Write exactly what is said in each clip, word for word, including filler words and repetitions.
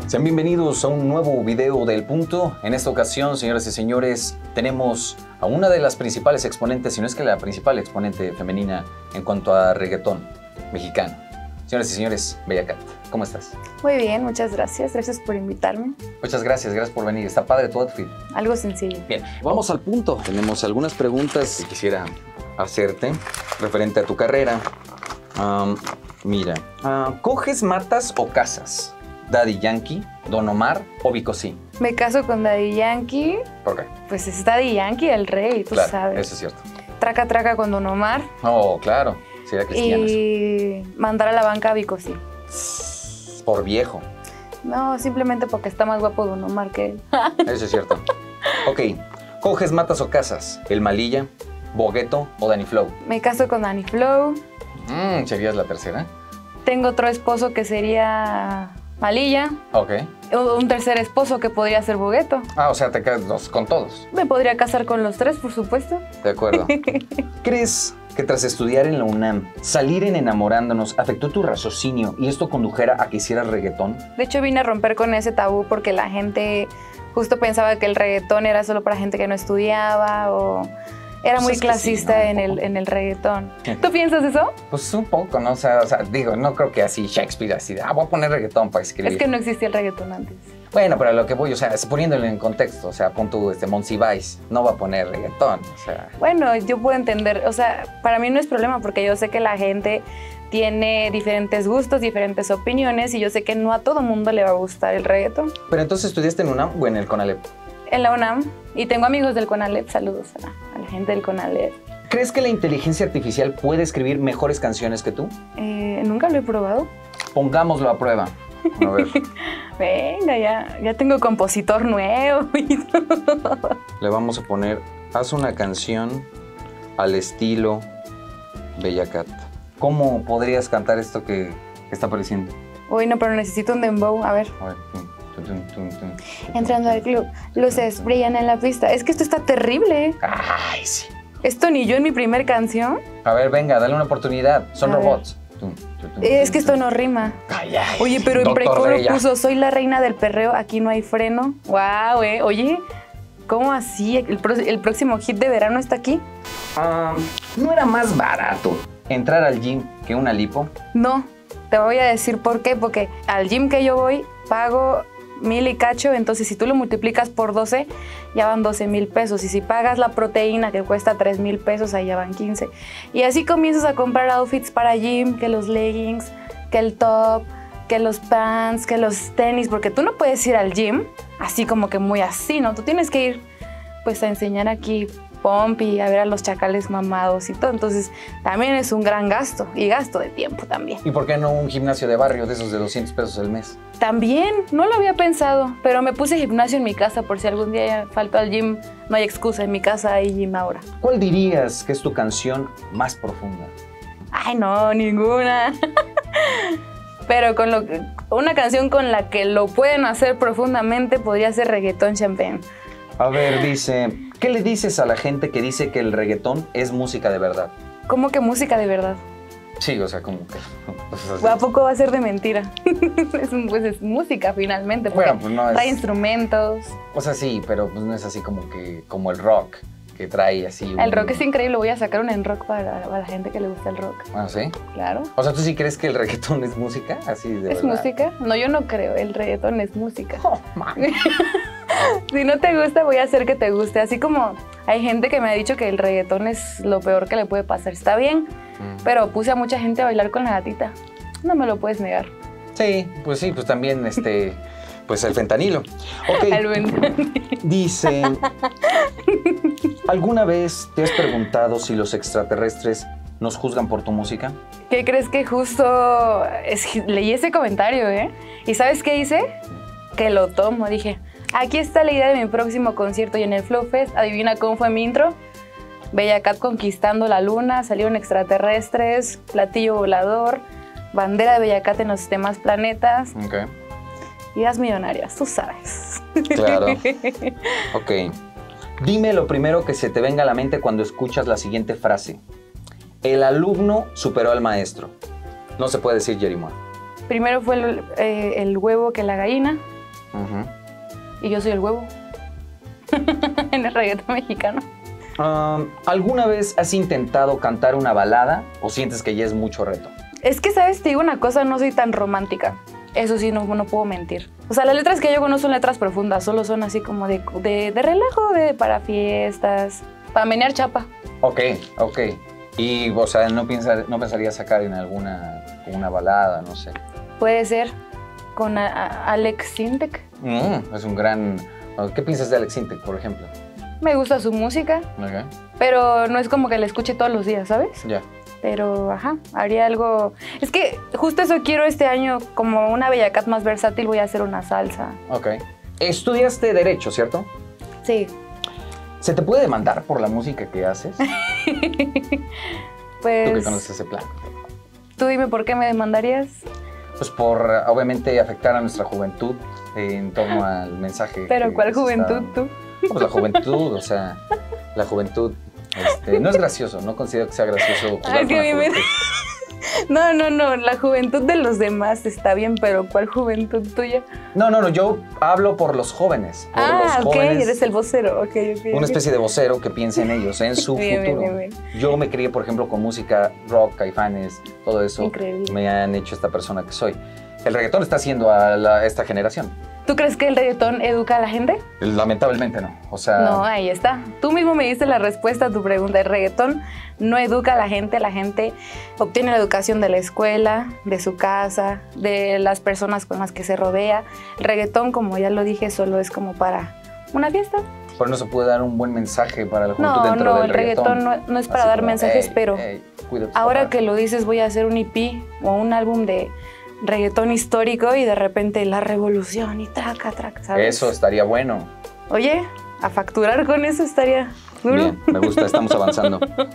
Sean bienvenidos a un nuevo video del Punto. En esta ocasión, señoras y señores, tenemos a una de las principales exponentes, si no es que la principal exponente femenina en cuanto a reggaetón mexicano. Señoras y señores, Bella Cat, ¿cómo estás? Muy bien, muchas gracias. Gracias por invitarme. Muchas gracias, gracias por venir. Está padre tu outfit. Algo sencillo. Bien, vamos al punto. Tenemos algunas preguntas que quisiera hacerte referente a tu carrera. Um, mira, uh, ¿coges, matas o casas? ¿Daddy Yankee, Don Omar o Vico C? Me caso con Daddy Yankee. ¿Por qué? Pues es Daddy Yankee, el rey, tú claro, sabes. Eso es cierto. Traca, traca con Don Omar. Oh, claro. Sí, era cristiano. Y mandar a la banca a Vico C. Por viejo. No, simplemente porque está más guapo Don Omar que él. Eso es cierto. Ok. ¿Coges, matas o casas? ¿El Malilla, Bogueto o Danny Flow? Me caso con Danny Flow. Mm, ¿serías la tercera? Tengo otro esposo que sería Malilla. Ok. Un tercer esposo que podría ser Bogueto. Ah, o sea, te casas con todos. Me podría casar con los tres, por supuesto. De acuerdo. ¿Crees que tras estudiar en la UNAM, salir en Enamorándonos afectó tu raciocinio y esto condujera a que hicieras reggaetón? De hecho, vine a romper con ese tabú porque la gente justo pensaba que el reggaetón era solo para gente que no estudiaba o era Pues muy es que clasista sí, ¿no? en, el, en el reggaetón. ¿Tú piensas eso? Pues un poco, ¿no? O sea, o sea, digo, no creo que así Shakespeare, así de, ah, voy a poner reggaetón para escribir. Es que no existía el reggaetón antes. Bueno, pero a lo que voy, o sea, es poniéndolo en contexto, o sea, pon tu, este, Monsiváis, no va a poner reggaetón, o sea. Bueno, yo puedo entender, o sea, para mí no es problema porque yo sé que la gente tiene diferentes gustos, diferentes opiniones y yo sé que no a todo mundo le va a gustar el reggaetón. Pero entonces, ¿estudiaste en UNAM o en el CONALEP? En la UNAM, y tengo amigos del CONALEP, saludos a la, a la gente del CONALEP. ¿Crees que la inteligencia artificial puede esescribir mejores canciones que tú? Eh, nunca lo he probado. Pongámoslo a prueba. A ver. Venga, ya, ya tengo compositor nuevo y todo. Le vamos a poner, haz una canción al estilo Bella Cat. ¿Cómo podrías cantar esto que, que está apareciendo? Uy, no, pero necesito un dembow, a ver. A ver. Tum, tum, tum, tum, tum, Entrando al club, luces brillan en la pista. Es que esto está terrible. Ay, sí. Esto ni yo en mi primer canción. A ver, venga, dale una oportunidad. Son A ver. robots. Tum, tum, tum, Es que tum, esto tum. no rima. Ay, ay, Oye, pero en Doctor precoro Rey, ya. puso, soy la reina del perreo, aquí no hay freno. Guau, eh. Oye, ¿cómo así? ¿El, pro- el próximo hit de verano está aquí? Ah, ¿no era más barato entrar al gym que una lipo? No, te voy a decir por qué. Porque al gym que yo voy, pago mil y cacho, entonces si tú lo multiplicas por doce, ya van doce mil pesos. Y si pagas la proteína que cuesta tres mil pesos, ahí ya van quince. Y así comienzas a comprar outfits para gym, que los leggings, que el top, que los pants, que los tenis, porque tú no puedes ir al gym así como que muy así, ¿no? Tú tienes que ir pues a enseñar aquí pomp y a ver a los chacales mamados y todo. Entonces también es un gran gasto y gasto de tiempo también. ¿Y por qué no un gimnasio de barrio de esos de doscientos pesos al mes? También, no lo había pensado, pero me puse gimnasio en mi casa por si algún día falto al gym, no hay excusa, en mi casa hay gym ahora. ¿Cuál dirías que es tu canción más profunda? Ay, no, ninguna. Pero con lo que, una canción con la que lo pueden hacer profundamente podría ser Reggaetón Champagne. A ver, dice, ¿qué le dices a la gente que dice que el reggaetón es música de verdad? ¿Cómo que música de verdad? Sí, o sea, como que... o sea, ¿O a poco va a ser de mentira? es, un- pues es música finalmente, porque Bueno, pues no es- trae instrumentos. o sea, sí, pero pues no es así como que como el rock, que trae así... un- El rock es increíble, voy a sacar un en rock para, para la gente que le gusta el rock. Ah, ¿sí? Claro. O sea, ¿tú sí crees que el reggaetón es música? Así de ¿Es verdad. música? No, yo no creo, el reggaetón es música. Oh, man. Si no te gusta, voy a hacer que te guste. Así como hay gente que me ha dicho que el reggaetón es lo peor que le puede pasar. Está bien, Mm. pero puse a mucha gente a bailar con la gatita. No me lo puedes negar. Sí, pues sí, pues también este... Pues el fentanilo. Ok. Al buen- Dice, ¿alguna vez te has preguntado si los extraterrestres nos juzgan por tu música? ¿Qué crees que justo es- leí ese comentario, eh? ¿Y sabes qué hice? Que lo tomo. Dije, aquí está la idea de mi próximo concierto y en el Flow Fest, adivina cómo fue mi intro. Bella Cat conquistando la luna, salieron extraterrestres, platillo volador, bandera de Bella Cat en los demás planetas, Ok. ideas millonarias, tú sabes. Claro. Ok. Dime lo primero que se te venga a la mente cuando escuchas la siguiente frase. El alumno superó al maestro. No se puede decir Jerry Moore. Primero fue el, eh, el huevo que la gallina. Uh-huh. Y yo soy el huevo. En el reggaetón mexicano. Um, ¿Alguna vez has intentado cantar una balada o sientes que ya es mucho reto? Es que, ¿sabes? Te digo una cosa, no soy tan romántica. Eso sí, no, no puedo mentir. O sea, las letras que yo hago no son letras profundas, solo son así como de, de, de relajo, de para fiestas, para menear chapa. Ok, ok. Y, o sea, ¿no, piensa, no pensarías sacar en alguna una balada, no sé? Puede ser con a, a Alex Sintek. Mm, es un gran... ¿Qué piensas de Alex Sintek, por ejemplo? Me gusta su música, Okay. pero no es como que la escuche todos los días, ¿sabes? Ya. Yeah. Pero, ajá, haría algo... Es que justo eso quiero este año, como una Bella Cat más versátil, voy a hacer una salsa. Ok. Estudiaste Derecho, ¿cierto? Sí. ¿Se te puede demandar por la música que haces? Pues... Tú que conoces ese plan. Tú dime por qué me demandarías. Pues por, obviamente, afectar a nuestra juventud en torno al mensaje. ¿Pero cuál juventud está... tú? Pues la juventud, o sea, la juventud... Este, no es gracioso, no considero que sea gracioso jugar Ay, con la que juventud. No, no, no, la juventud de los demás está bien, pero ¿cuál juventud tuya? No, no, no, yo hablo por los jóvenes. Por ah, los ok, jóvenes, eres el vocero, ok, ok. Una especie de vocero que piensa en ellos, en su bien, futuro. Bien, bien, bien. Yo me crié, por ejemplo, con música rock, Caifanes, todo eso. Increíble. Me han hecho esta persona que soy. El reggaetón está haciendo a la, esta generación. ¿Tú crees que el reggaetón educa a la gente? Lamentablemente no. O sea, no, ahí está. Tú mismo me diste la respuesta a tu pregunta. El reggaetón no educa a la gente. La gente obtiene la educación de la escuela, de su casa, de las personas con las que se rodea. El reggaetón, como ya lo dije, solo es como para una fiesta. Pero no se puede dar un buen mensaje para la juventud no, dentro no, del el reggaetón, reggaetón no, no es para Así dar como, mensajes, hey, pero hey, cuida a tus ahora papás. que lo dices voy a hacer un E P o un álbum de reggaetón histórico y de repente la revolución y traca, traca, ¿sabes? Eso estaría bueno. Oye, a facturar con eso estaría duro. Bien, me gusta, estamos avanzando.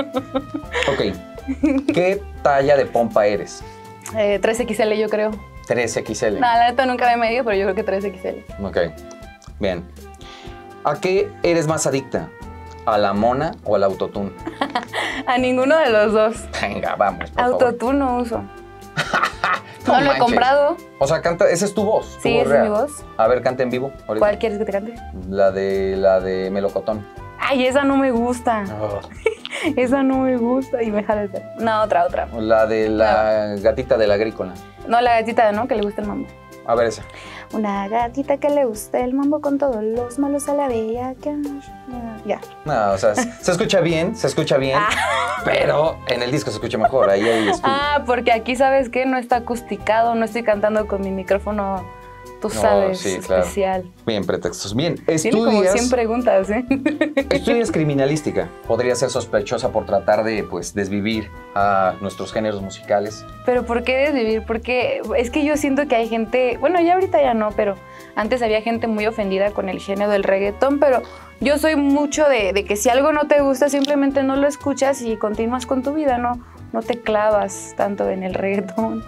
Ok, ¿qué talla de pompa eres? Eh, tres equis ele yo creo. tres equis ele. No, la neta nunca me he medido, pero yo creo que tres equis ele. Ok, bien. ¿A qué eres más adicta? ¿A la mona o al autotune? A ninguno de los dos. Venga, vamos, por Autotune no uso. No, no lo he manches. comprado. O sea, canta, esa es tu voz. tu Sí, voz esa real. es mi voz. A ver, canta en vivo. Ahorita. ¿Cuál quieres que te cante? La de, la de Melocotón. Ay, esa no me gusta. Oh. Esa no me gusta y me jala el pelo. No, otra, otra. La de la gatita de la agrícola. No, la gatita, ¿no? Que le gusta el mambo. A ver esa. Una gatita que le gusta el mambo con todos los malos a la bella. Que... Ya. No, o sea, se escucha bien, se escucha bien, Ah. pero en el disco se escucha mejor. Ahí hay estudio. Ah, porque aquí, ¿sabes qué? No está acusticado, no estoy cantando con mi micrófono, tú No, sabes, sí, claro. especial. Bien, pretextos. Bien, Tiene como estudias, cien preguntas, ¿eh? estudias criminalística. Podría ser sospechosa por tratar de, pues, desvivir a nuestros géneros musicales. Pero ¿por qué desvivir? Porque es que yo siento que hay gente, bueno, ya ahorita ya no, pero antes había gente muy ofendida con el género del reggaetón, pero yo soy mucho de, de que si algo no te gusta, simplemente no lo escuchas y continúas con tu vida, no, no te clavas tanto en el reggaetón.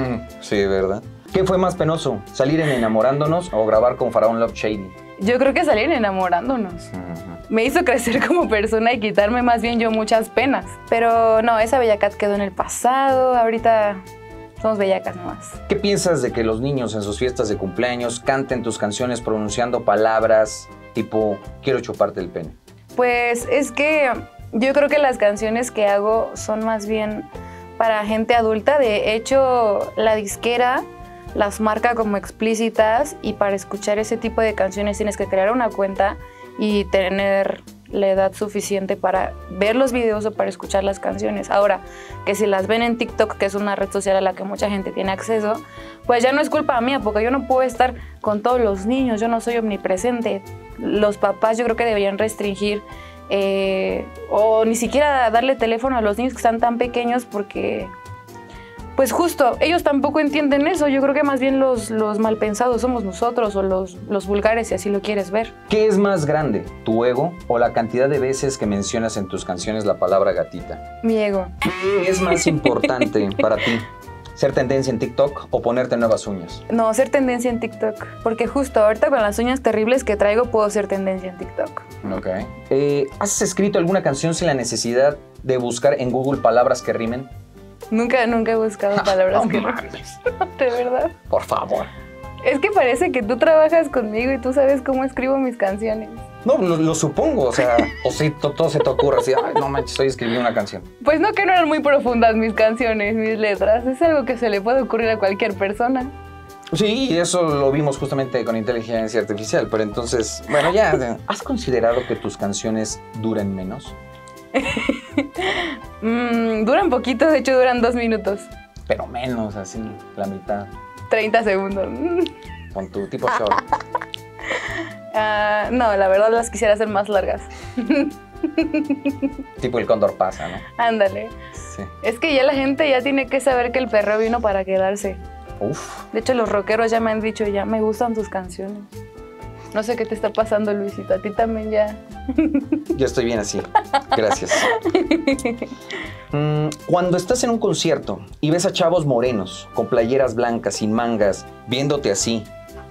Sí, ¿verdad? ¿Qué fue más penoso? ¿Salir en Enamorándonos o grabar con Faraón Love Shady? Yo creo que salir enamorándonos. Uh-huh. Me hizo crecer como persona y quitarme más bien yo muchas penas. Pero no, esa Bella Cat quedó en el pasado, ahorita somos bellacas nomás. ¿Qué piensas de que los niños en sus fiestas de cumpleaños canten tus canciones pronunciando palabras tipo quiero chuparte el pene? Pues es que yo creo que las canciones que hago son más bien para gente adulta. De hecho, la disquera las marca como explícitas y para escuchar ese tipo de canciones tienes que crear una cuenta y tener la edad suficiente para ver los videos o para escuchar las canciones. Ahora, que si las ven en TikTok, que es una red social a la que mucha gente tiene acceso, pues ya no es culpa mía, porque yo no puedo estar con todos los niños, yo no soy omnipresente. Los papás yo creo que deberían restringir eh, o ni siquiera darle teléfono a los niños que están tan pequeños porque... Pues justo, ellos tampoco entienden eso. Yo creo que más bien los, los malpensados somos nosotros o los, los vulgares, si así lo quieres ver. ¿Qué es más grande, tu ego o la cantidad de veces que mencionas en tus canciones la palabra gatita? Mi ego. ¿Qué es más importante para ti? ¿Ser tendencia en TikTok o ponerte nuevas uñas? No, ser tendencia en TikTok. Porque justo ahorita con las uñas terribles que traigo puedo ser tendencia en TikTok. Ok. Eh, ¿Has escrito alguna canción sin la necesidad de buscar en Google palabras que rimen? Nunca, nunca he buscado palabras No que... mames. De verdad. Por favor. Es que parece que tú trabajas conmigo y tú sabes cómo escribo mis canciones. No, lo, lo supongo, o sea, o si to, todo se te ocurre así, ay, no manches, estoy escribiendo una canción. Pues no, que no eran muy profundas mis canciones, mis letras. Es algo que se le puede ocurrir a cualquier persona. Sí, y eso lo vimos justamente con inteligencia artificial, pero entonces, bueno, ya, ¿has considerado que tus canciones duren menos? mm, duran poquito, de hecho duran dos minutos. Pero menos, así, la mitad. treinta segundos. Con tu tipo short. Uh, no, la verdad las quisiera hacer más largas. Tipo el cóndor pasa, ¿no? Ándale. Sí. Es que ya la gente ya tiene que saber que el perreo vino para quedarse. Uf. De hecho, los rockeros ya me han dicho, ya me gustan tus canciones. No sé qué te está pasando, Luisito. A ti también ya. Yo estoy bien así. Gracias. mm, cuando estás en un concierto y ves a chavos morenos, con playeras blancas, sin mangas, viéndote así.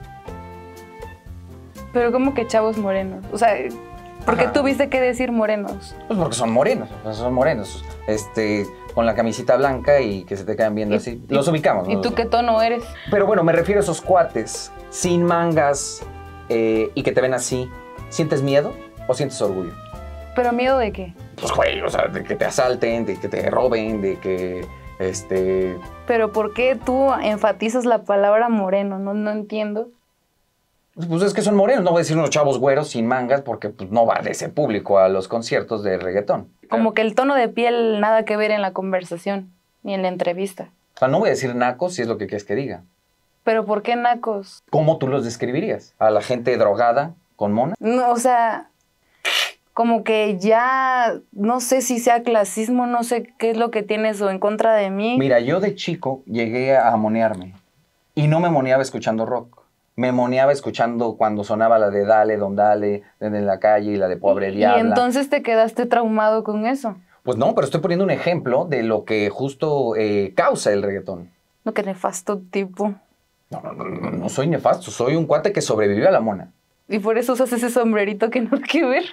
Pero ¿cómo que chavos morenos? O sea, ¿por qué Ajá. tuviste que decir morenos? Pues porque son morenos, pues son morenos. Este, con la camisita blanca y que se te quedan viendo ¿Y, así. y, Los ubicamos, ¿Y ¿no? tú qué tono eres? Pero bueno, me refiero a esos cuates sin mangas eh, y que te ven así. ¿Sientes miedo o sientes orgullo? ¿Pero miedo de qué? Pues güey, o sea, de que te asalten, de que te roben, de que, este... ¿Pero por qué tú enfatizas la palabra moreno? No, no entiendo. Pues es que son morenos, no voy a decir unos chavos güeros sin mangas porque pues, no va de ese público a los conciertos de reggaetón. Como que el tono de piel nada que ver en la conversación, ni en la entrevista. O sea, no voy a decir nacos si es lo que quieres que diga. ¿Pero por qué nacos? ¿Cómo tú los describirías? ¿A la gente drogada con mona? No, o sea, como que ya no sé si sea clasismo, no sé qué es lo que tienes o en contra de mí. Mira, yo de chico llegué a monearme y no me moneaba escuchando rock. Me moneaba escuchando cuando sonaba la de Dale, Don Dale, de la calle y la de Pobre Y Diabla. entonces te quedaste traumado con eso. Pues no, pero estoy poniendo un ejemplo de lo que justo eh, causa el reggaetón. No, qué nefasto tipo. No, no, no, no, no soy nefasto, soy un cuate que sobrevivió a la mona. Y por eso usas ese sombrerito que no hay que ver.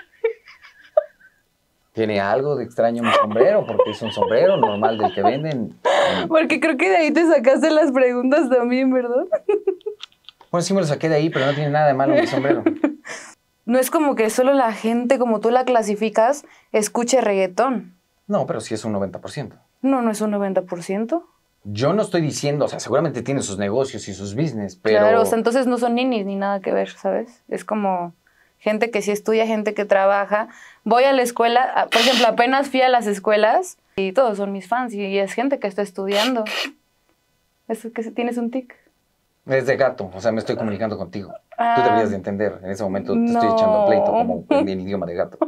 Tiene algo de extraño mi sombrero, porque es un sombrero normal del que venden. Porque creo que de ahí te sacaste las preguntas también, ¿verdad? Bueno, sí me lo saqué de ahí, pero no tiene nada de malo mi sombrero. No es como que solo la gente, como tú la clasificas, escuche reggaetón. No, pero sí es un noventa por ciento. No, no es un noventa por ciento. Yo no estoy diciendo, o sea, seguramente tienen sus negocios y sus business, pero... Claro, o sea, entonces no son ninis ni nada que ver, ¿sabes? Es como gente que sí estudia, gente que trabaja. Voy a la escuela, por ejemplo, apenas fui a las escuelas y todos son mis fans y es gente que está estudiando. Es que tienes un tic. Es de gato, o sea, me estoy comunicando contigo. Ah, Tú deberías de entender, en ese momento te estoy no. echando pleito como en idioma de gato.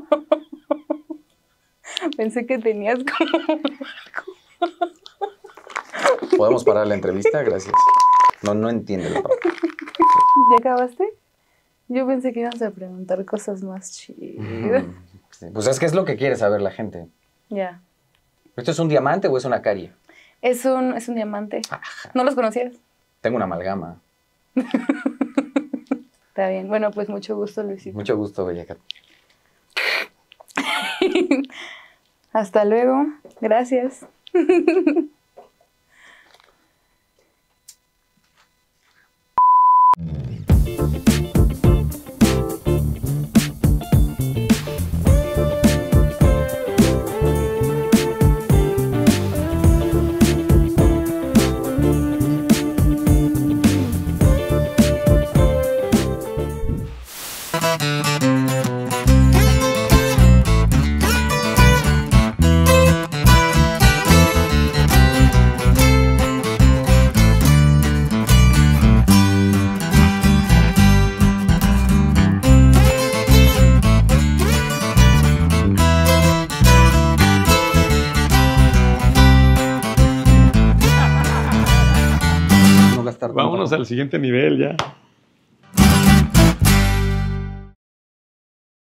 Pensé que tenías como... ¿Podemos parar la entrevista? Gracias. No, no entiende la parte. ¿Ya acabaste? Yo pensé que ibas a preguntar cosas más chidas. Sí, pues es que es lo que quiere saber la gente. Ya. ¿Esto es un diamante o es una carie? Es un, es un diamante. ¿No los conocías? Tengo una amalgama. Está bien. Bueno, pues mucho gusto, Luisito. Mucho gusto, Bella Cat. Hasta luego. Gracias. Vámonos al siguiente nivel ya.